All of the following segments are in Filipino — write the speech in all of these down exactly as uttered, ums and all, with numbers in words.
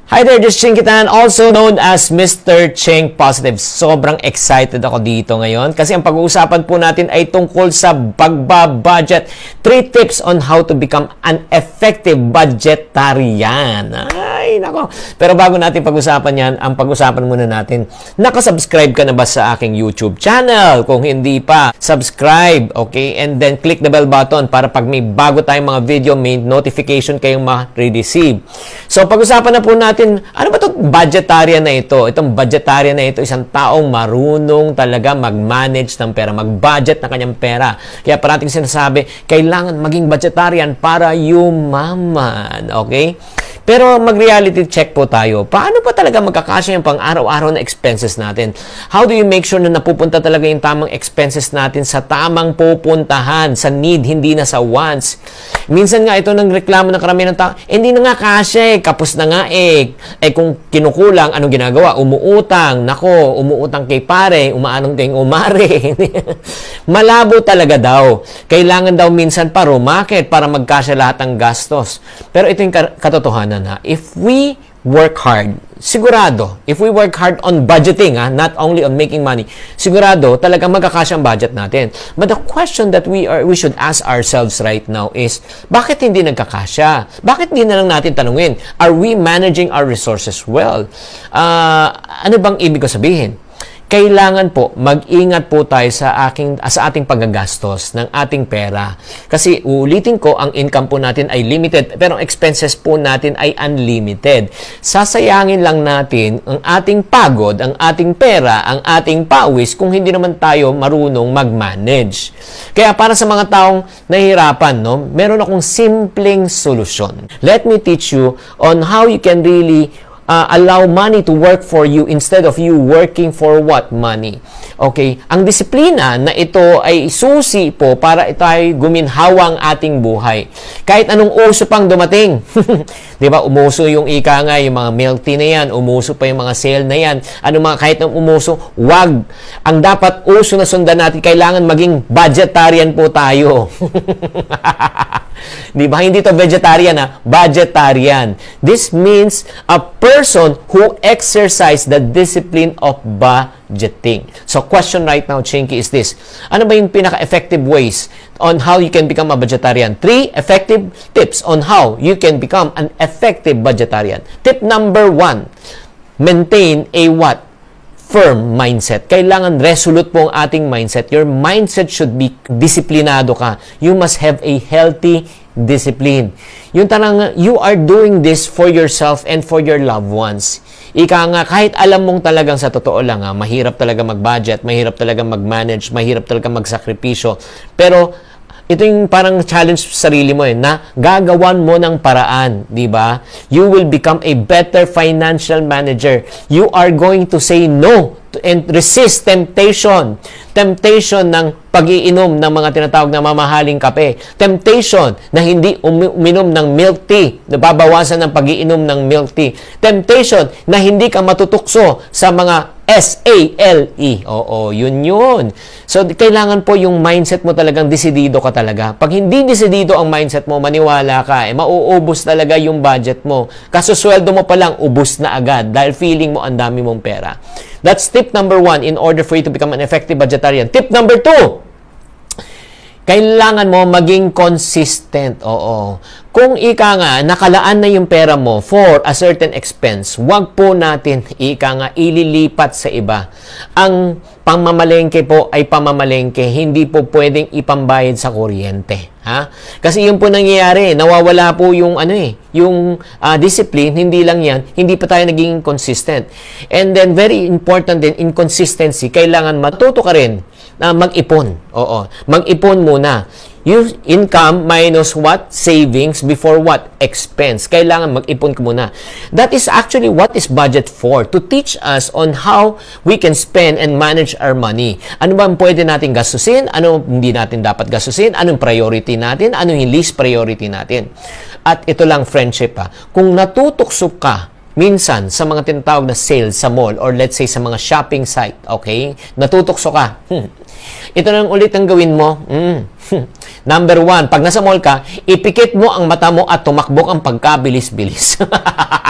Hi there, this is Ching Kitan, also known as Mister Ching Positive. Sobrang excited ako dito ngayon kasi ang pag-uusapan po natin ay tungkol sa pagbabudget. Three tips on how to become an effective budgetarian. Ay, nako. Pero bago natin pag-usapan yan, ang pag-usapan muna natin, nakasubscribe ka na ba sa aking YouTube channel? Kung hindi pa, subscribe, okay? And then click the bell button para pag may bago tayong mga video, may notification kayong ma-receive. So, pag-usapan na po natin, ano ba itong budgetarian na ito? Itong budgetarian na ito, isang taong marunong talaga mag-manage ng pera, mag-budget ng kanyang pera. Kaya parating sinasabi, kailangan maging budgetarian para yumaman. Okay? Pero mag-reality check po tayo. Paano pa talaga magkakasya yung pang-araw-araw na expenses natin? How do you make sure na napupunta talaga yung tamang expenses natin sa tamang pupuntahan, sa need, hindi na sa wants? Minsan nga ito nang reklamo ng karamihan ng tao, eh, hindi na nga kasya eh, kapos na nga eh. Eh kung kinukulang, anong ginagawa? Umuutang. Nako, umuutang kay pare, umaanong kay umare. Malabo talaga daw. Kailangan daw minsan pa rumakit para magkasya lahat ng gastos. Pero ito yung katotohanan. Ha? If we work hard, sigurado, if we work hard on budgeting, ha, not only on making money, sigurado talagang magkakasya ang budget natin. But the question that we are we should ask ourselves right now is, bakit hindi nagkakasya? Bakit hindi na lang natin tanungin, are we managing our resources well? Uh, ano bang ibig ko sabihin? Kailangan po, mag-ingat po tayo sa, aking, sa ating paggagastos ng ating pera. Kasi uulitin ko, ang income po natin ay limited, pero ang expenses po natin ay unlimited. Sasayangin lang natin ang ating pagod, ang ating pera, ang ating pawis kung hindi naman tayo marunong mag-manage. Kaya para sa mga taong nahihirapan, no, meron akong simpleng solusyon. Let me teach you on how you can really Uh, allow money to work for you instead of you working for what? Money. Okay? Ang disiplina na ito ay susi po para ito ay guminhawang ating buhay. Kahit anong uso pang dumating. Di ba? Umuso yung ika nga, yung mga milk tea na yan, umuso pa yung mga sale na yan. Ano mga kahit nang umuso, wag. Ang dapat uso na sundan natin, kailangan maging budgetarian po tayo. Di ba? Hindi to vegetarian, ha? Budgetarian. This means a person who exercise the discipline of budgeting. So, question right now, Chinky, is this. Ano ba yung pinaka-effective ways on how you can become a budgetarian? Three effective tips on how you can become an effective budgetarian. Tip number one, maintain a what? Firm mindset. Kailangan resolute po ang ating mindset. Your mindset should be disiplinado ka. You must have a healthy discipline. Yung tanang, you are doing this for yourself and for your loved ones. Ika nga, kahit alam mong talagang sa totoo lang, ha, mahirap talaga mag-budget, mahirap talaga mag-manage, mahirap talaga magsakripisyo. Pero, ito yung parang challenge sa sarili mo eh, na gagawan mo ng paraan, di ba? You will become a better financial manager. You are going to say no to, and resist temptation. Temptation ng pag-iinom ng mga tinatawag na mamahaling kape. Temptation na hindi uminom ng milk tea, nababawasan ng pag-iinom ng milk tea. Temptation na hindi ka matutukso sa mga S A L E. Oo, yun yun. So, kailangan po yung mindset mo talagang desidido ka talaga. Pag hindi desidido ang mindset mo, maniwala ka, eh, mauubos talaga yung budget mo. Kaso sweldo mo pa lang, ubos na agad dahil feeling mo ang dami mong pera. That's tip number one in order for you to become an effective budgetarian. Tip number two, kailangan mo maging consistent. Oo. Kung ika nga, nakalaan na yung pera mo for a certain expense, wag po natin ika nga ililipat sa iba. Ang pamamalengke po ay pamamalengke, hindi po pwedeng ipambayad sa kuryente. Ha? Kasi yun po nangyayari, nawawala po yung ano eh, yung uh, discipline, hindi lang yan, hindi pa tayo naging consistent. And then very important din, inconsistency, kailangan matuto ka rin na mag-ipon. Oo, mag-ipon muna. Yung income minus what? Savings before what? Expense. Kailangan mag-ipon ka muna. That is actually what is budget for. To teach us on how we can spend and manage our money. Ano ba ang pwede natin gastusin? Ano hindi natin dapat gastusin? Anong priority natin? Ano yung least priority natin? At ito lang, friendship ha. Kung natutukso ka minsan sa mga tinatawag na sales sa mall or let's say sa mga shopping site, okay? Natutokso ka. Hmm. Ito na lang ulit ang gawin mo. Hmm. Number one, pag nasa mall ka, ipikit mo ang mata mo at tumakbo ang pagkabilis-bilis.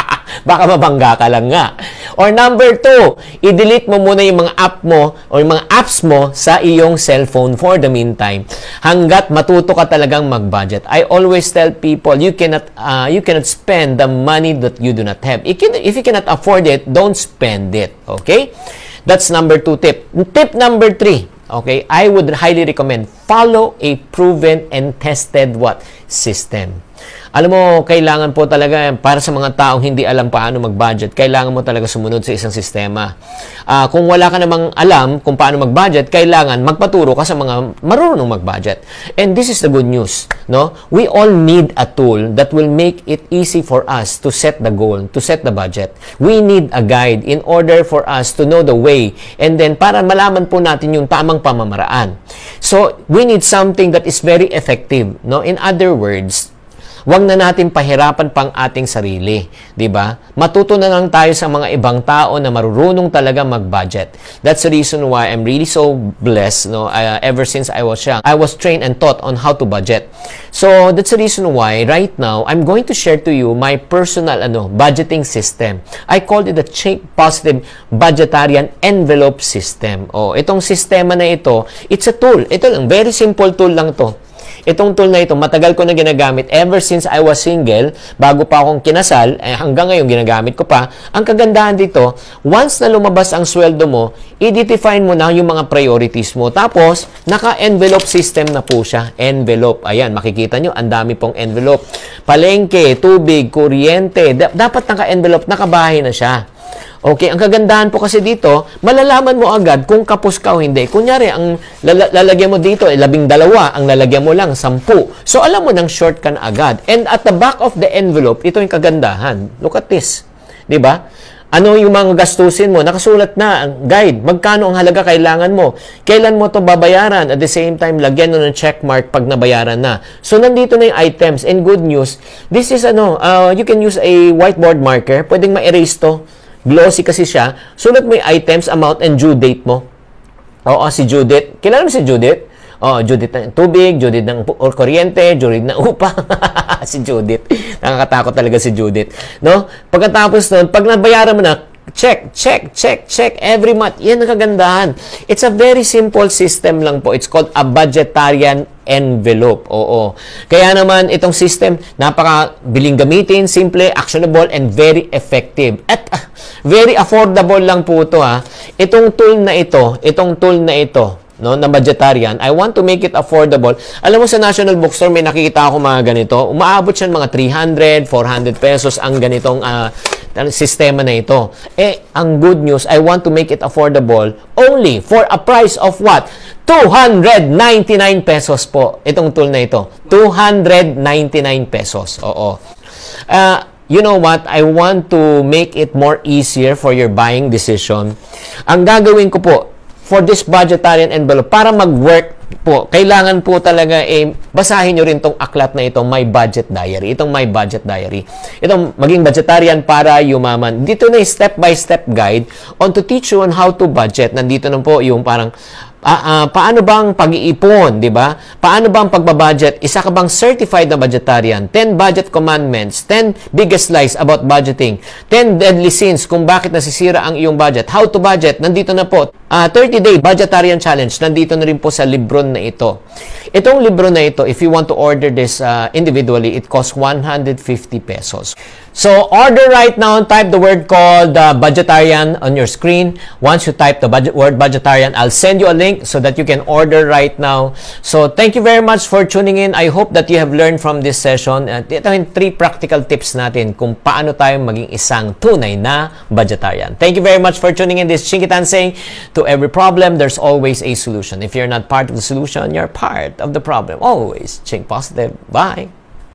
Baka mabangga ka lang nga. Or number two, i-delete mo muna yung mga app mo or yung mga apps mo sa iyong cellphone for the meantime. Hanggat matuto ka talagang mag-budget. I always tell people, you cannot uh, you cannot spend the money that you do not have. If you, if you cannot afford it, don't spend it. Okay? That's number two tip. Tip number three, okay, I would highly recommend follow a proven and tested what? System. Alam mo, kailangan po talaga, para sa mga taong hindi alam paano mag-budget, kailangan mo talaga sumunod sa isang sistema. Uh, kung wala ka namang alam kung paano mag-budget, kailangan magpaturo ka sa mga marunong mag-budget. And this is the good news, no? We all need a tool that will make it easy for us to set the goal, to set the budget. We need a guide in order for us to know the way, and then para malaman po natin yung tamang pamamaraan. So, we need something that is very effective, no? In other words, wag na natin pahirapan pang ating sarili, 'di ba? Matuto na lang tayo sa mga ibang tao na marurunong talaga mag-budget. That's the reason why I'm really so blessed, no? Uh, ever since I was young, I was trained and taught on how to budget. So, that's the reason why right now I'm going to share to you my personal ano, budgeting system. I called it the Chink Positive Budgetarian Envelope System. Oh, itong sistema na ito, it's a tool. Ito lang, very simple tool lang 'to. Itong tool na ito, matagal ko na ginagamit ever since I was single, bago pa akong kinasal, eh, hanggang ngayon ginagamit ko pa. Ang kagandahan dito, once na lumabas ang sweldo mo, i-define mo na yung mga priorities mo. Tapos, naka-envelope system na po siya. Envelope. Ayan, makikita nyo, ang dami pong envelope. Palengke, tubig, kuryente. Da- dapat naka-envelope, nakabahay na siya. Okay, ang kagandahan po kasi dito, malalaman mo agad kung kapos ka o hindi. Kunyari, ang lala- lalagyan mo dito, eh, labing dalawa, ang lalagyan mo lang, sampu. So, alam mo nang short ka na agad. And at the back of the envelope, ito yung kagandahan. Look at this. Diba? Ano yung mga gastusin mo? Nakasulat na, ang guide, magkano ang halaga kailangan mo? Kailan mo to babayaran? At the same time, lagyan mo ng checkmark pag nabayaran na. So, nandito na yung items. And good news, this is ano, uh, you can use a whiteboard marker. Pwedeng ma-erase to. Glossy kasi siya. Sulat mo yung items, amount, and due date mo. Oo, si Judith. Kilala mo si Judith? Oh, Judith ng tubig, Judith ng or kuryente, Judith ng upa. Si Judith. Nakakatakot talaga si Judith. No? Pagkatapos nun, pag nabayaran mo na, check, check, check, check every month. Yan ang kagandahan. It's a very simple system lang po. It's called a budgetarian envelope. Oo. Kaya naman, itong system, napaka-biling gamitin, simple, actionable, and very effective. At uh, very affordable lang po ito, ha. Itong tool na ito, itong tool na ito, no, na budgetarian, I want to make it affordable. Alam mo, sa National Bookstore, may nakikita ako mga ganito. Umaabot siya mga three hundred, four hundred pesos ang ganitong uh, sistema na ito. Eh, ang good news, I want to make it affordable only for a price of what? two hundred ninety-nine pesos po. Itong tool na ito. two hundred ninety-nine pesos. Oo. Uh, you know what? I want to make it more easier for your buying decision. Ang gagawin ko po, for this budgetarian envelope, para mag-work po, kailangan po talaga, eh, basahin nyo rin itong aklat na ito, My Budget Diary. Itong My Budget Diary. Itong maging budgetarian para yumaman. Dito na yung step-by-step guide on to teach you on how to budget. Nandito na po yung parang, uh, uh, paano bang pag-iipon, di ba? Paano bang pagbabudget? Isa ka bang certified na budgetarian? ten budget commandments, ten biggest lies about budgeting, ten deadly sins kung bakit nasisira ang iyong budget, how to budget, nandito na po. Uh, thirty day Budgetarian Challenge, nandito na rin po sa libro na ito. Itong libro na ito, if you want to order this uh, individually, it costs one hundred fifty pesos. So, order right now and type the word called uh, Budgetarian on your screen. Once you type the budget, word Budgetarian, I'll send you a link so that you can order right now. So, thank you very much for tuning in. I hope that you have learned from this session. At ito yung three practical tips natin kung paano tayo maging isang tunay na budgetarian. Thank you very much for tuning in. This is Chinkitan saying, to every problem, there's always a solution. If you're not part of the solution, you're part of the problem. Always. Chink Positive. Bye.